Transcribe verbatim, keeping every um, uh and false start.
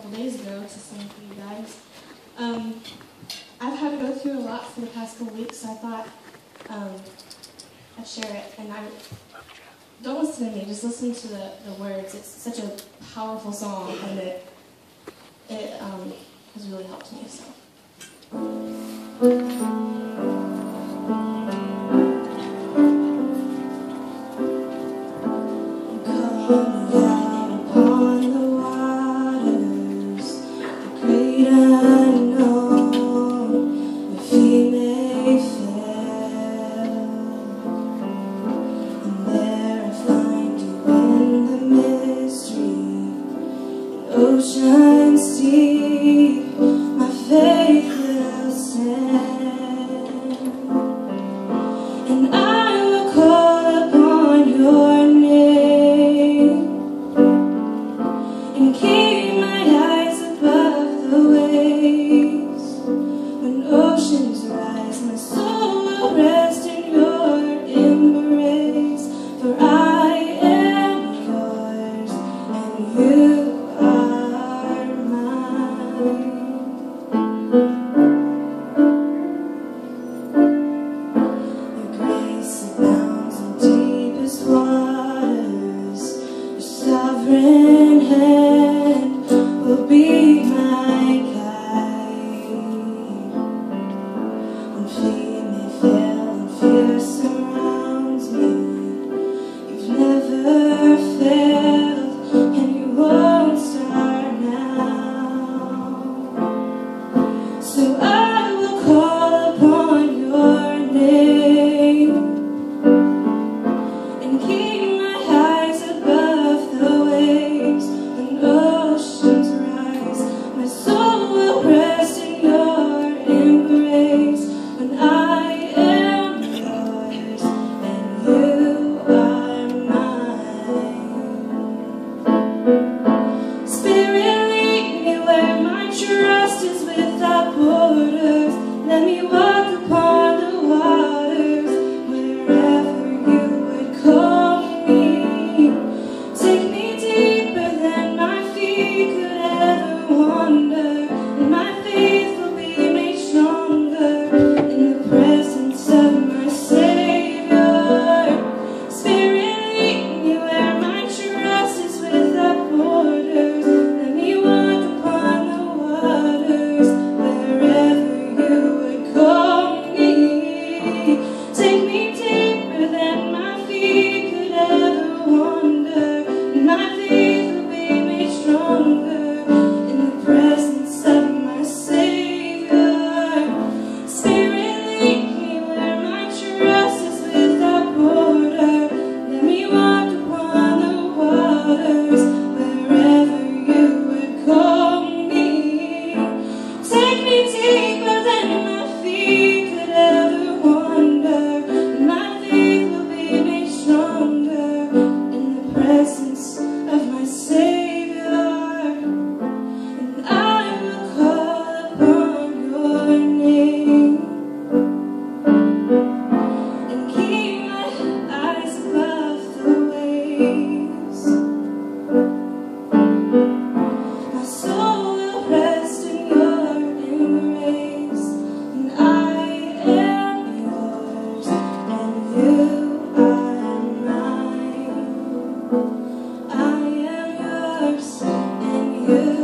couple days ago to sing for you guys. Um, I've had to go through a lot for the past couple weeks, so I thought um, I'd share it. And I don't listen to me, just listen to the, the words. It's such a powerful song, and it it um, has really helped me. So. Oceans deep, my faith will stand, and I will call upon your name, and keep my eyes above the waves. When oceans rise, my soul will rest in your embrace, for I am yours, and you sovereign hand will be my guide. When feet may fail and fear surrounds me, you've never failed and you won't start now. So I will call upon your name and keep my eyes above the waves. When oceans rise, my soul will rest in your embrace. When I am yours and you are mine. Spirit, lead me where my trust is without borders. Let me walk upon the waters wherever you would call me. Take me deeper than my feet could ever wander, and my faith will be made stronger in the presence of my Savior. Spirit, lead me where my trust is without borders. Let me walk upon the waters wherever you would call me. Take me deeper than my feet could ever wander, and my faith will be made stronger in the presence of my Savior. Spirit, lead me where my trust is without border. Let me walk upon the waters wherever you would call me. Take me deeper than my feet could ever wander, and my faith will be made stronger in the presence of my Savior. And I will call upon your name and keep my eyes above the waves. My soul will rest in your embrace, and I am yours and you are mine. I am yours and you